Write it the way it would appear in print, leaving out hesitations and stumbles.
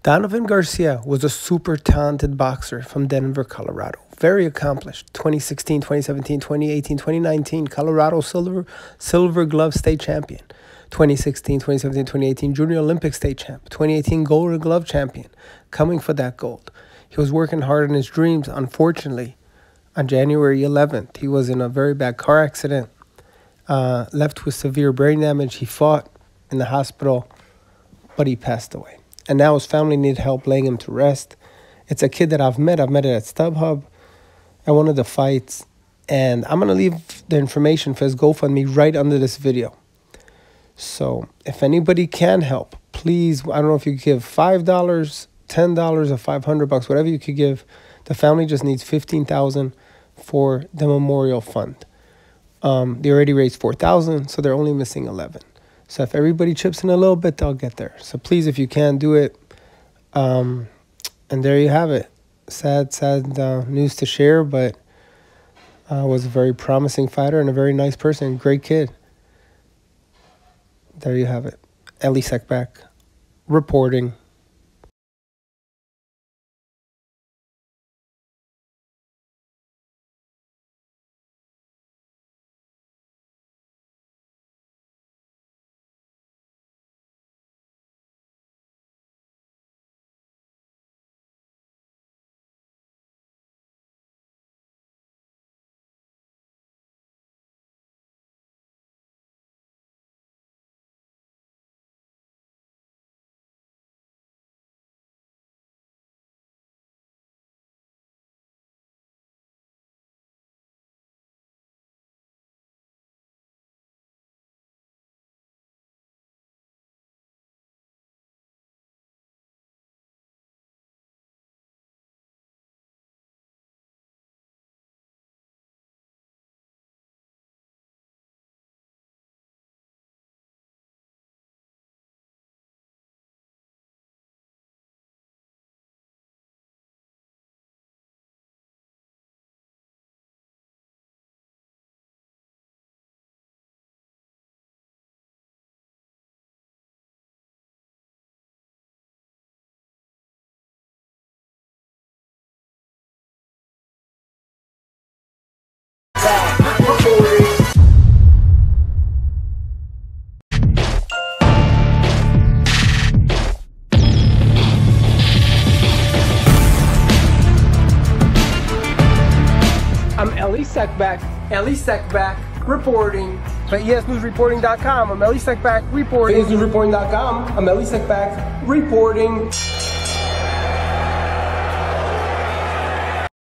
Donovan Garcia was a super talented boxer from Denver, Colorado. Very accomplished. 2016, 2017, 2018, 2019, Colorado silver glove state champion. 2016, 2017, 2018, Junior Olympic state champ. 2018, gold glove champion. Coming for that gold. He was working hard on his dreams. Unfortunately, on January 11th, he was in a very bad car accident. Left with severe brain damage. He fought in the hospital, but he passed away. And now his family need help laying him to rest. It's a kid that I've met. I've met it at StubHub at one of the fights. And I'm going to leave the information for his GoFundMe right under this video. So if anybody can help, please, I don't know if you could give $5, $10, or $500, whatever you could give. The family just needs $15,000 for the memorial fund. They already raised $4,000, so they're only missing $11,000. So if everybody chips in a little bit, they'll get there. So please, if you can, do it. And there you have it. Sad news to share, but was a very promising fighter and a very nice person. Great kid. There you have it. Ellie Sekbak reporting. I'm Ellie Sekbak reporting. For ESNewsReporting.com, I'm Ellie Sekbak reporting. For ESNewsReporting.com, I'm Ellie Sekbak reporting.